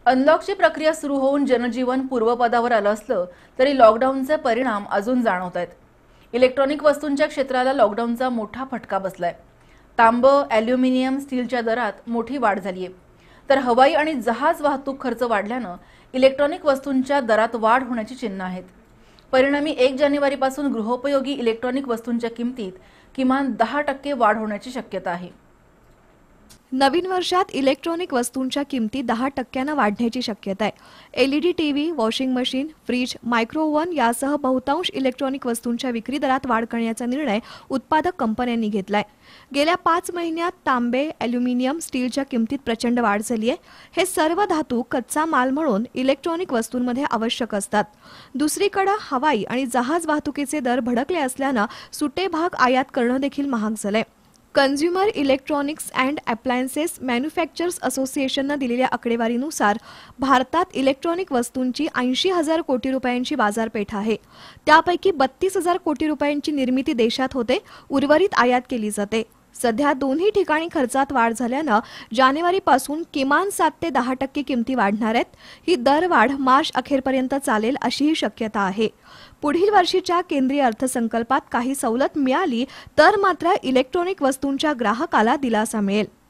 अनलॉकची प्रक्रिया सुरू होऊन जनजीवन पूर्वपदावर आलं असलं तरी लॉकडाऊनचे परिणाम अजून जाणवत आहेत। इलेक्ट्रॉनिक वस्तूंच्या क्षेत्राला लॉकडाऊनचा मोठा फटका बसलाय। तांबं, ॲल्युमिनियम, स्टीलच्या दरात मोठी वाढ झाली आहे, तर हवाई आणि जहाज वाहतूक खर्च वाढल्यानं इलेक्ट्रॉनिक वस्तूंच्या दरात वाढ होण्याची चिन्ह आहेत। परिणामी 1 जानेवारीपासून गृहोपयोगी इलेक्ट्रॉनिक वस्तूंच्या किमतीत किमान 10% वाढ होण्याची शक्यता आहे। नवीन वर्षात इलेक्ट्रॉनिक वस्तूंच्या किमती 10% वाढण्याची शक्यता आहे। LED TV, washing machine, fridge, micro oven यासह बहुतांश इलेक्ट्रॉनिक वस्तूंच्या विक्री दरात वाढ करण्याचा निर्णय उत्पादक कंपन्यांनी घेतलाय। गेल्या 5 महिन्यात तांबे, ॲल्युमिनियम, स्टीलच्या किमतीत प्रचंड वाढ झाली आहे। हे सर्व धातू कच्चा माल म्हणून इलेक्ट्रॉनिक वस्तूंमध्ये आवश्यक असतात। दुसरीकडे हवाई आणि जहाज वाहतुकीचे दर भडकले असल्याने सुटे भाग आयात करणं देखील महाग झालंय। Consumer electronics and appliances manufacturers असोसिएशनने दिलेल्या आकडेवारीनुसार भारतात इलेक्ट्रॉनिक वस्तूंची 80,000 कोटी रुपयांची बाजारपेठ आहे। त्यापैकी 32,000 कोटी रुपयांची निर्मिती देशात होते, उर्वरित आयात केली जाते। सध्या दोन्ही ठिकाणी खर्चात वाढ झाल्याने जानेवारीपासून किमान 7 ते 10% किमती वाढणार आहेत। ही दरवाढ मार्च अखेरपर्यंत चालेल अशीही शक्यता आहे। पुढील वर्षीच्या केंद्रीय अर्थसंकल्पात काही सवलत मिळाली तर मात्र इलेक्ट्रॉनिक वस्तूंच्या ग्राहकाला दिलासा मिळेल।